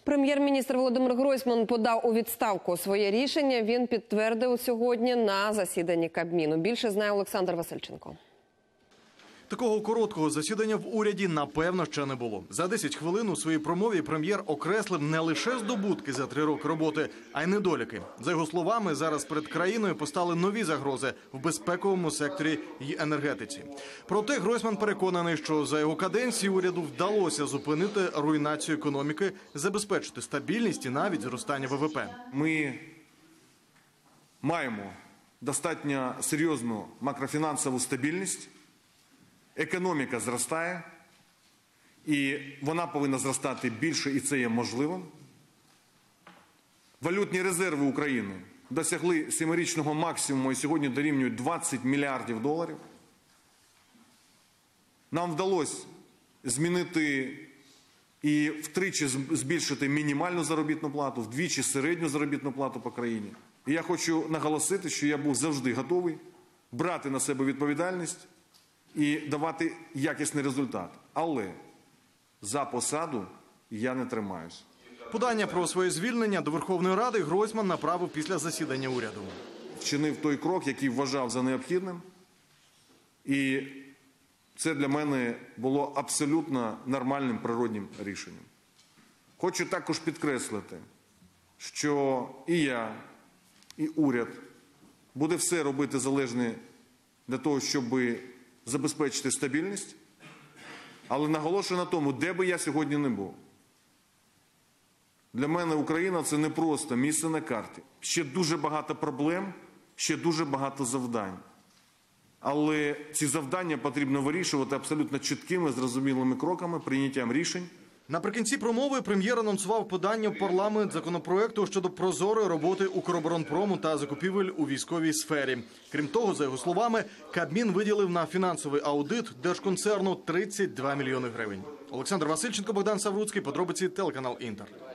Прем'єр-міністр Володимир Гройсман подав у відставку. Своє рішення він підтвердив сьогодні на засіданні Кабміну. Більше знає Олександр Васильченко. Такого короткого засідання в уряді, напевно, ще не було. За 10 хвилин у своїй промові прем'єр окреслив не лише здобутки за 3 роки роботи, а й недоліки. За його словами, зараз перед країною постали нові загрози в безпековому секторі й енергетиці. Проте Гройсман переконаний, що за його каденції уряду вдалося зупинити руйнацію економіки, забезпечити стабільність і навіть зростання ВВП. Ми маємо достатньо серйозну макрофінансову стабільність. Економіка зростає, і вона повинна зростати більше, і це є можливим. Валютні резерви України досягли 7-річного максимуму і сьогодні дорівнюють 20 мільярдів доларів. Нам вдалося змінити і втричі збільшити мінімальну заробітну плату, вдвічі середню заробітну плату по країні. І я хочу наголосити, що я був завжди готовий брати на себе відповідальність і давати якісний результат. Але за посаду я не тримаюся. Подання про своє звільнення до Верховної Ради Гройсман направив після засідання уряду. Вчинив той крок, який вважав за необхідним. І це для мене було абсолютно нормальним природнім рішенням. Хочу також підкреслити, що і я, і уряд буде все робити залежне для того, щоб забезпечити стабільність, але наголошую на тому, де би я сьогодні не був. Для мене Україна – це не просто місце на карті. Ще дуже багато проблем, ще дуже багато завдань. Але ці завдання потрібно вирішувати абсолютно чіткими, зрозумілими кроками, прийняттям рішень. Наприкінці промови прем'єр анонсував подання в парламент законопроекту щодо прозорої роботи Укроборонпрому та закупівель у військовій сфері. Крім того, за його словами, Кабмін виділив на фінансовий аудит держконцерну 32 мільйони гривень. Олександр Васильченко, Богдан Савруцький, подробиці, телеканал Інтер.